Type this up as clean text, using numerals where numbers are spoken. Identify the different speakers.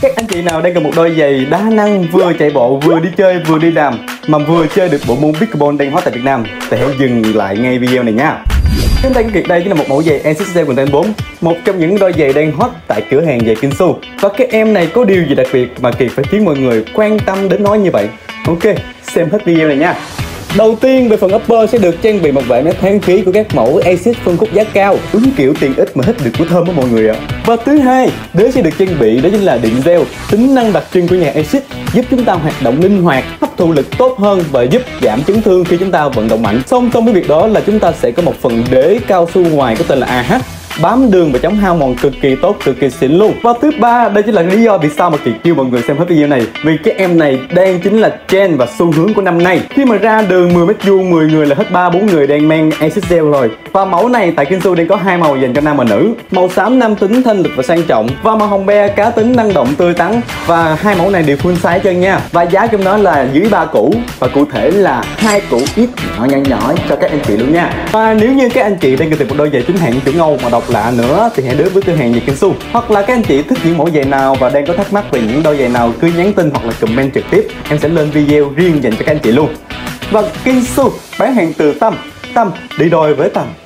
Speaker 1: Các anh chị nào đang cần một đôi giày đá năng vừa chạy bộ vừa đi chơi vừa đi làm mà vừa chơi được bộ môn pickleball đang hot tại Việt Nam thì hãy dừng lại ngay video này nha. Trên tay Kiệt đây chính là một mẫu giày Asics Content 4, một trong những đôi giày đang hot tại cửa hàng giày Kinsu. Và cái em này có điều gì đặc biệt mà Kiệt phải khiến mọi người quan tâm đến nó như vậy? Ok, xem hết video này nha. Đầu tiên về phần upper sẽ được trang bị một vài mét thoáng khí của các mẫu Asics phân khúc giá cao, đúng kiểu tiền ít mà hít được của thơm đó mọi người ạ. Và thứ hai, đế sẽ được trang bị đó chính là điện gel, tính năng đặc trưng của nhà Asics, giúp chúng ta hoạt động linh hoạt, hấp thụ lực tốt hơn và giúp giảm chấn thương khi chúng ta vận động mạnh. Song song với việc đó là chúng ta sẽ có một phần đế cao su ngoài có tên là AH, bám đường và chống hao mòn cực kỳ tốt, cực kỳ xịn luôn. Và thứ ba, đây chính là lý do vì sao mà Kiệt kêu mọi người xem hết video này, vì cái em này đang chính là trend và xu hướng của năm nay. Khi mà ra đường 10 mét vuông 10 người là hết 3-4 người đang mang Asics Gel rồi. Và mẫu này tại Kinsu đang có hai màu dành cho nam và nữ, màu xám nam tính thanh lịch và sang trọng, và màu hồng be cá tính năng động tươi tắn. Và hai mẫu này đều full size chân nha. Và giá trong nó là dưới 3 củ, và cụ thể là 2 củ ít nhỏ cho các anh chị luôn nha. Và nếu như các anh chị đang cần tìm một đôi giày chính hãng kiểu Âu mà độc lạ nữa thì hãy đến với cửa hàng giày Kinsu. Hoặc là các anh chị thích những mẫu giày nào và đang có thắc mắc về những đôi giày nào, cứ nhắn tin hoặc là comment trực tiếp, em sẽ lên video riêng dành cho các anh chị luôn. Và Kinsu bán hàng từ tâm đi đôi với tâm.